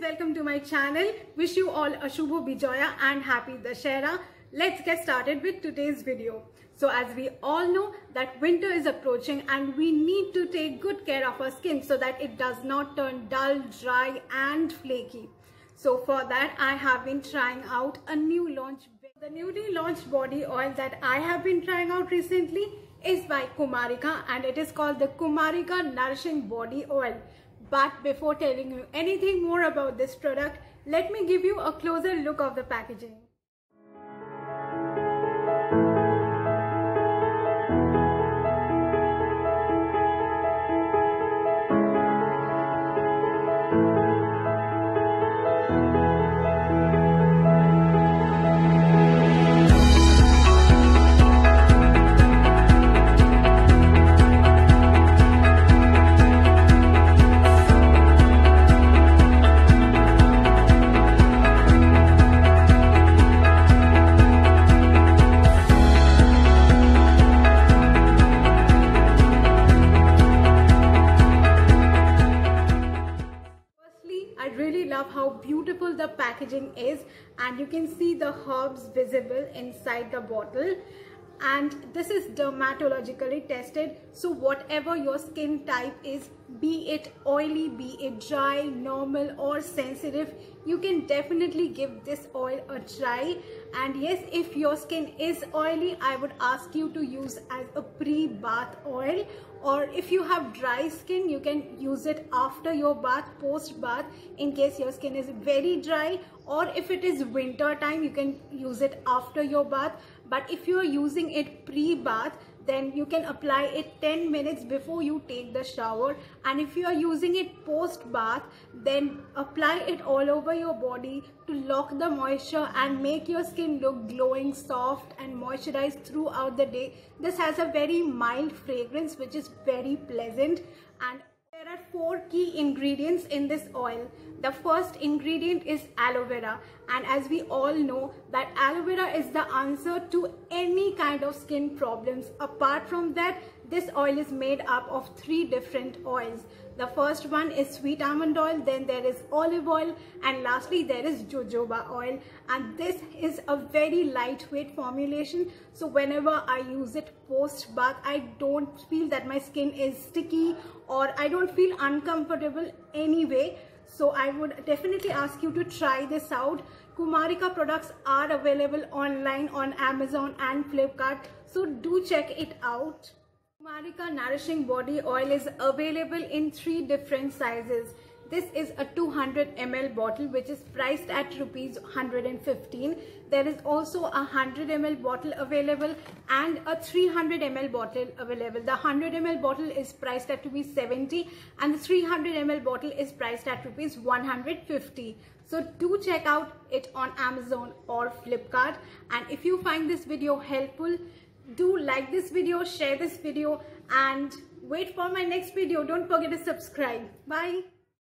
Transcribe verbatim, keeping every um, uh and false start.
welcome to my channel. Wish you all a Shubho Bijoya and happy Dashera. Let's get started with today's video. So as we all know that winter is approaching and we need to take good care of our skin so that it does not turn dull, dry and flaky. So for that I have been trying out a new launch. The newly launched body oil that I have been trying out recently is by Kumarika and it is called the Kumarika Nourishing Body Oil. But before telling you anything more about this product, let me give you a closer look of the packaging. I really love how beautiful the packaging is, and you can see the herbs visible inside the bottle, and this is dermatologically tested, so whatever your skin type is, be it oily, be it dry, normal or sensitive, you can definitely give this oil a try. And yes, if your skin is oily, I would ask you to use as a pre-bath oil, or if you have dry skin, you can use it after your bath, post bath, in case your skin is very dry, or if it is winter time, you can use it after your bath. But if you are using it pre-bath, then you can apply it ten minutes before you take the shower, and if you are using it post bath, then apply it all over your body to lock the moisture and make your skin look glowing, soft and moisturized throughout the day. This has a very mild fragrance which is very pleasant, and there are four key ingredients in this oil. The first ingredient is aloe vera, and as we all know that aloe vera is the answer to any kind of skin problems. Apart from that, this oil is made up of three different oils. The first one is sweet almond oil, then there is olive oil, and lastly there is jojoba oil. And this is a very lightweight formulation, so whenever I use it post bath, I don't feel that my skin is sticky or I don't feel uncomfortable anyway. So I would definitely ask you to try this out. Kumarika products are available online on Amazon and Flipkart, so do check it out. Kumarika Nourishing Body Oil is available in three different sizes. This is a two hundred milliliter bottle which is priced at rupees one hundred fifteen. There is also a one hundred milliliter bottle available and a three hundred milliliter bottle available. The one hundred milliliter bottle is priced at rupees seventy and the three hundred milliliter bottle is priced at rupees one hundred fifty. So do check out it on Amazon or Flipkart. And if you find this video helpful, do like this video, share this video, and wait for my next video. Don't forget to subscribe. Bye.